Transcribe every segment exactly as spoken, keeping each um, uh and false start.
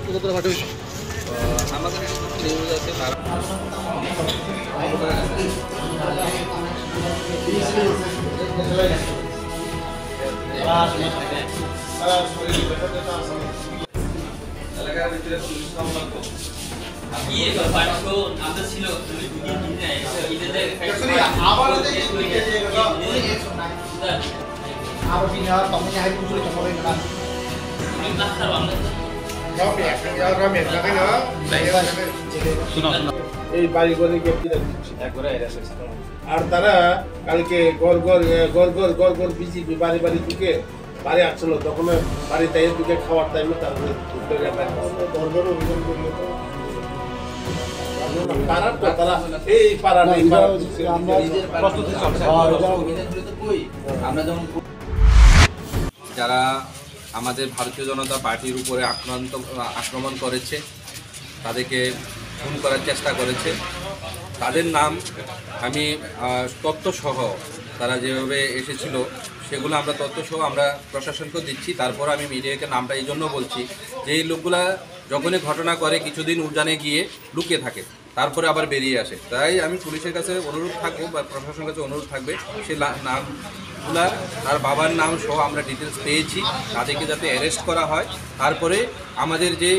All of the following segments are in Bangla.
আমাদের নিউজ আছে তারা এলাকার ভিতরে পুলিশ সংলগ্ন ये बात को आदत ছিল তুমি দুদিন দিন না এটা এটা আবার আবার বিনা তুমি হাই পুজো চলে না আমি না খারাপ না রামে রামে রামে না শুনো এই বাড়ি গলি কে কি দিচ্ছি একবারে এরা সিস্টেম আর তারা কালকে গর গর গর গর গর গর বিজি বাড়ি বাড়ি ঢুকে বাড়ি আসছিল তখন বাড়ি তাই ঢুকে খাওয়ার টাইমে তারপরে গর গর অভিযান করলো তো পাড়ার তো তারা এই পাড়া নেই আমরা প্রস্তুতি চলছে আমরা যখন যারা আমাদের ভারতীয় জনতা পার্টির উপরে আক্রান্ত আক্রমণ করেছে তাদেরকে খুন করার চেষ্টা করেছে তাদের নাম আমি তথ্যসহ তারা যেভাবে এসেছিল সেগুলো আমরা তথ্যসহ আমরা প্রশাসনকে দিচ্ছি। তারপর আমি মিডিয়াকে নামটা এই জন্য বলছি যে এই লোকগুলা যখনই ঘটনা করে কিছুদিন উজানে গিয়ে লুকিয়ে থাকে তারপরে আবার বেরিয়ে আসে। তাই আমি পুলিশের কাছে অনুরোধ থাকবো বা প্রশাসনের কাছে অনুরোধ থাকবে সে নামগুলা তার বাবার নাম সহ আমরা ডিটেলস পেয়েছি তাদেরকে যাতে অ্যারেস্ট করা হয়। তারপরে আমাদের যে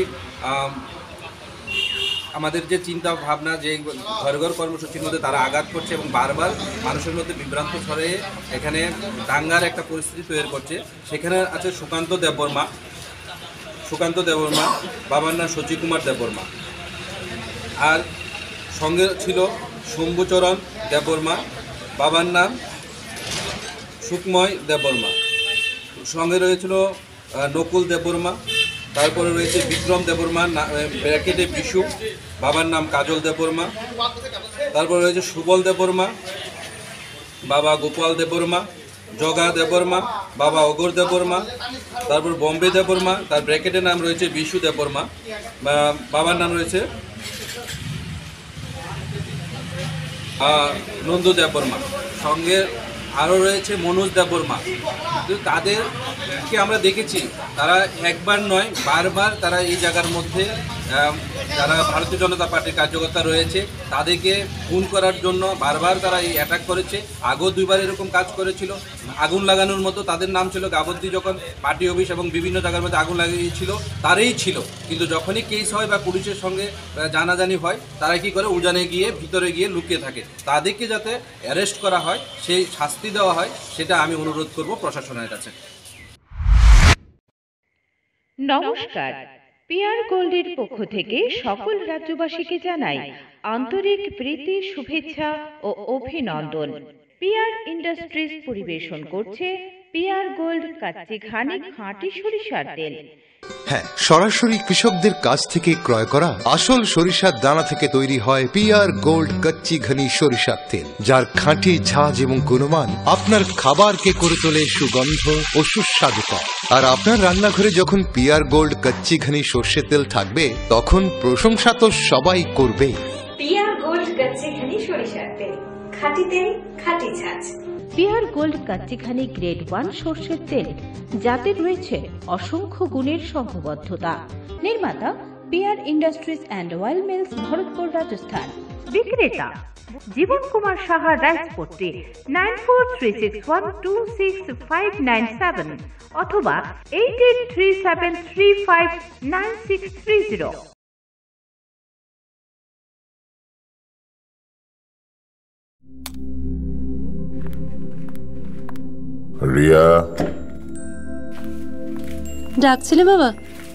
আমাদের যে চিন্তা ভাবনা যে ঘর ঘর কর্মসূচির মধ্যে তারা আঘাত করছে এবং বারবার মানুষের মধ্যে বিভ্রান্ত ছড়িয়ে এখানে দাঙ্গার একটা পরিস্থিতি তৈরি করছে, সেখানে আছে সুকান্ত দেববর্মা সুকান্ত দেববর্মা বাবার নাম শচী কুমার দেববর্মা, আর সঙ্গে ছিল শম্ভুচরণ দেববর্মা বাবার নাম সুকময় দেববর্মা, সঙ্গে রয়েছিল নকুল দেববর্মা, তারপরে রয়েছে বিক্রম দেববর্মা ব্র্যাকেটে বিশু বাবার নাম কাজল দেববর্মা, তারপরে রয়েছে সুবল দেববর্মা বাবা গোপাল দেববর্মা, জগা দেববর্মা বাবা অগর দেববর্মা, তারপর বম্বে দেববর্মা তার ব্র্যাকেটের নাম রয়েছে বিশু দেববর্মা বাবার নাম রয়েছে নন্দু দেববর্মা, সঙ্গে আরও রয়েছে মনোজ দেববর্মা। তাদেরকে আমরা দেখেছি তারা একবার নয় বারবার তারা এই জায়গার মধ্যে যারা ভারতীয় জনতা পার্টির কার্যকর্তা রয়েছে তাদেরকে খুন করার জন্য বারবার তারা এই অ্যাটাক করেছে। আগেও দুইবার এরকম কাজ করেছিল, আগুন লাগানোর মতো তাদের নাম ছিল গাবদ্দি, যখন পার্টি অফিস এবং বিভিন্ন জায়গার মধ্যে আগুন লাগিয়েছিল তারাই ছিল। কিন্তু যখনই কেস হয় বা পুলিশের সঙ্গে জানাজানি হয় তারা কি করে উজানে গিয়ে ভিতরে গিয়ে লুকিয়ে থাকে। তাদেরকে যাতে অ্যারেস্ট করা হয়, সেই শাস্তি দেওয়া হয়, সেটা আমি অনুরোধ করব প্রশাসনের কাছে। নমস্কার, পিআর গোল্ডের পক্ষ থেকে সকল রাজ্যবাসীকে জানাই আন্তরিক প্রীতি, শুভেচ্ছা ও অভিনন্দন। পিআর ইন্ডাস্ট্রিজ পরিবেশন করছে পিআর গোল্ড কাচ্চি ঘানি খাঁটি সরিষার তেল। হ্যাঁ, সরাসরি কৃষকদের কাছ থেকে ক্রয় করা আসল সরিষার দানা থেকে তৈরি হয় পিআর গোল্ড কচ্চি ঘনি সরিষার তেল, যার খাঁটি ঝাঁজ এবং গুণমান আপনার খাবারকে করে তোলে সুগন্ধ ও সুস্বাদুকর। আর আপনার রান্নাঘরে যখন পিআর গোল্ড কচ্চি ঘনি সর্ষের তেল থাকবে তখন প্রশংসা তো সবাই করবে। পিআর গোল্ড কচ্চি ঘনি সরিষার তেল, খাঁটি তেল, খাঁটি ঝাঁজ। পিআর গোল্ড কাচ্চি ঘানি গ্রেড ওয়ান সর্ষের তেল, যাতে রয়েছে অসংখ্য গুণের সংঘবদ্ধতা। নির্মাতা PR industries and oil mills, Bharatpur, Rajasthan. বিক্রেতা Jiban Kumar Saha, Rajpatti, nine four three six one two six five nine seven অথবা eight eight three seven three five nine six three zero. Riya, ডাকছিলে বাবা?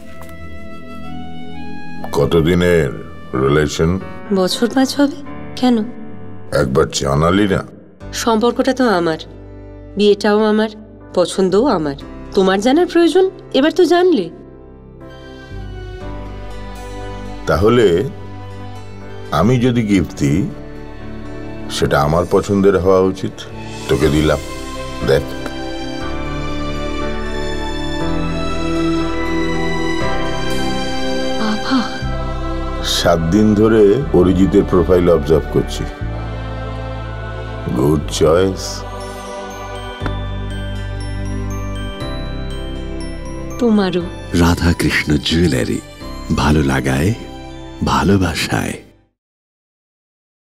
কতদিনের রিলেশন? বছর পাঁচ হবে। কেন? একবার জানালি না? সম্পর্কটা তো আমার, বিয়েটাও আমার, পছন্দও আমার। তোমার জানার প্রয়োজন, এবার তো জানলে। তাহলে আমি যদি গিফট দিই সেটা আমার পছন্দের হওয়া উচিত। তোকে দিলাম, দেখ। বাবা, সাত দিন ধরে অরিজিতের প্রোফাইল অবজার্ভ করছি। Good choice. তোমারও। রাধাকৃষ্ণ জুয়েলারি, ভালো লাগায়, ভালোবাসায়।